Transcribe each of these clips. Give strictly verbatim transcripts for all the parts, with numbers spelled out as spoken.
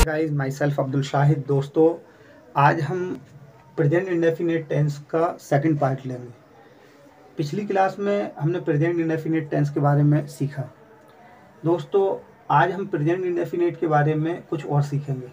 Guys, myself Abdul Shahid. दोस्तों, आज हम प्रेजेंट इंडेफिनिट टेंस का सेकंड पार्ट लेंगे। पिछली क्लास में हमने प्रेजेंट इंडेफिनिट टेंस के बारे में सीखा। दोस्तों, आज हम प्रेजेंट इंडेफिनिट के बारे में कुछ और सीखेंगे।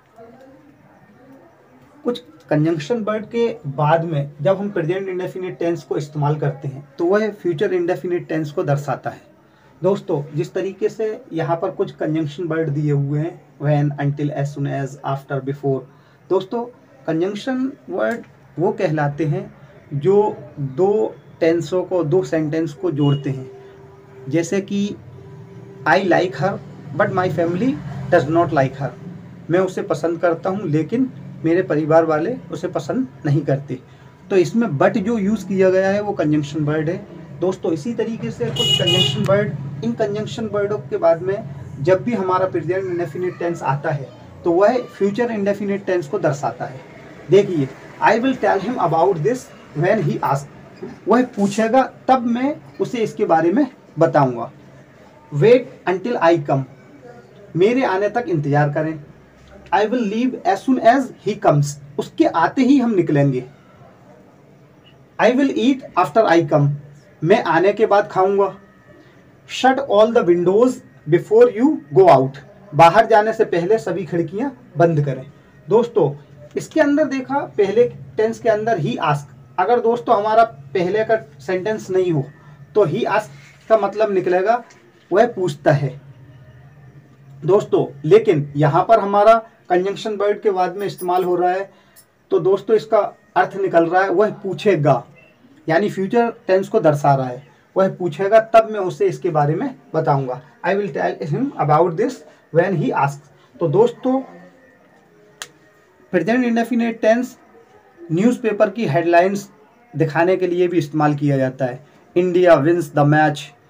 कुछ कंजंक्शन वर्ड के बाद में जब हम प्रेजेंट इंडेफिनिट टेंस को इस्तेमाल करते हैं तो वह फ्यूचर इंडेफिनिट टेंस को दर्शाता है। दोस्तों, जिस तरीके से यहाँ पर कुछ कंजंक्शन वर्ड दिए हुए हैं, when, until, as soon as, after, before. दोस्तों, कंजंक्शन वर्ड वो कहलाते हैं जो दो टेंसों को, दो सेंटेंस को जोड़ते हैं। जैसे कि I like her but my family does not like her. मैं उसे पसंद करता हूँ लेकिन मेरे परिवार वाले उसे पसंद नहीं करते। तो इसमें बट जो यूज़ किया गया है वो कंजंक्शन वर्ड है। दोस्तों, इसी तरीके से कुछ कंजंक्शन वर्ड, इन कंजंक्शन वर्डों के बाद में जब भी हमारा प्रेजेंट इंडेफिनिट टेंस आता है तो वह फ्यूचर इंडेफिनिट टेंस को दर्शाता है। देखिए, I will tell him about this when he ask. वह पूछेगा तब मैं उसे इसके बारे में बताऊंगा। Wait until I come. मेरे आने तक इंतजार करें। I will leave as soon as he comes. उसके आते ही हम निकलेंगे। I will eat after I come. मैं आने के बाद खाऊंगा। Shut all the windows before you go out. बाहर जाने से पहले सभी खिड़कियां बंद करें। दोस्तों, इसके अंदर देखा, पहले टेंस के अंदर ही आस्क। अगर दोस्तों हमारा पहले का सेंटेंस नहीं हो तो ही आस्क का मतलब निकलेगा वह पूछता है। दोस्तों, लेकिन यहाँ पर हमारा कंजंक्शन वर्ड के बाद में इस्तेमाल हो रहा है तो दोस्तों इसका अर्थ निकल रहा है वह पूछेगा, यानी फ्यूचर टेंस को दर्शा रहा है। वह पूछेगा तब मैं उसे इसके बारे में बताऊंगा। I will tell him about this when he asks. तो दोस्तों, प्रेजेंट इंडेफिनिट टेंस न्यूज़पेपर की हेडलाइंस दिखाने के लिए भी इस्तेमाल किया जाता है। India wins the match,